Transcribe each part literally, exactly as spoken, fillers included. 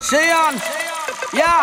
Sean, ya.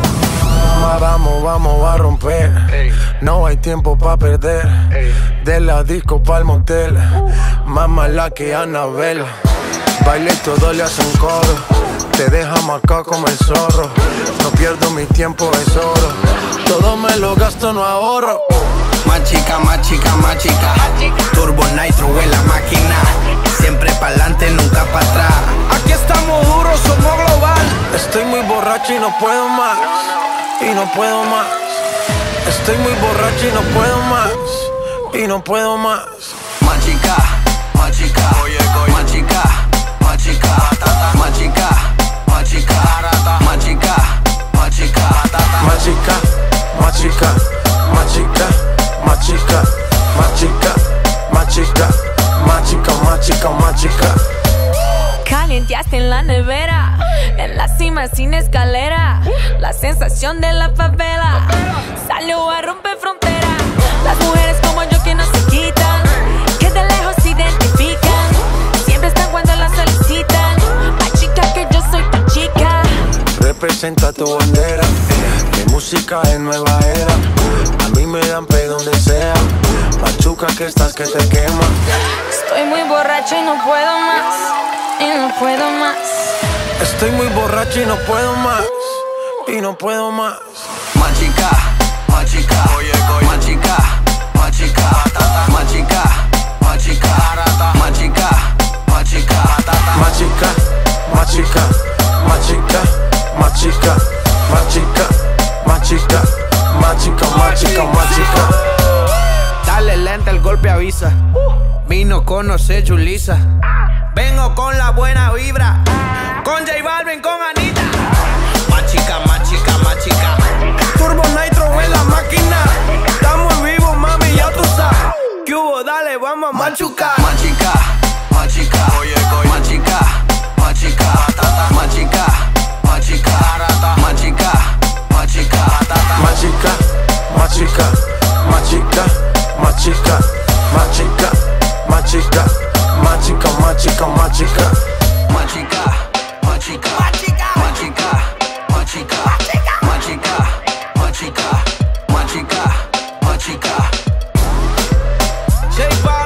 Vamos, vamos a romper. Ey. No hay tiempo pa' perder. Ey. De la disco pa'l motel. uh. Más mala que Anabel. Baile y todo le hacen coro. Te deja marcado como el zorro. No pierdo mi tiempo, es oro. Todo me lo gasto, no ahorro. Más chica, más chica, más chica. Turbo Nitro en la máquina. Siempre pa'lante, nunca pa' atrás. Aquí estamos duros, somos global. Estoy muy borracho y no puedo más. Y no puedo más. Estoy muy borracho y no puedo más. Y no puedo más. Más chica, más chica. Más chica, más chica. Más chica, más chica. Más chica, más chica. Más chica, más chica. Más chica, más chica. Más chica, más chica. Más chica, más chica, más chica. Calienteaste en la nevera, en la cima sin escalera. La sensación de la favela salió a romper fronteras. Las mujeres como yo que no se quitan, que de lejos se identifican, siempre están cuando las solicitan. Más chica que yo soy tu chica. Representa tu bandera, mi música es nueva era. A mí me dan pe donde sea. Machuca que estás que te quema. Estoy muy borracho y no puedo más. Y no puedo más. Estoy muy borracho y no puedo más. Y no puedo más. Más chica, más chica. Más chica, más chica. Más chica, más chica. Más chica, más chica. Más chica, más chica. Más chica, más chica. Más chica, más chica. Más chica, más chica, más chica. Dale lenta, el golpe avisa. Vino conoce Julissa. Vengo con la buena vibra. Con J Balvin, con Anita. Más chica, más chica, más chica. Turbo Nitro en la máquina. Estamos vivos, mami, ya tú sabes. ¿Qué hubo? Dale, vamos a machucar. Más chica, más chica. Más chica, más chica. Más chica, más chica. Más chica, más chica. Más chica, más chica. Más chica, más chica. Más chica, más chica. Más chica, más chica, más chica. Más chica, más chica. Más chica, más chica. Más chica, más chica. Más chica, más chica. J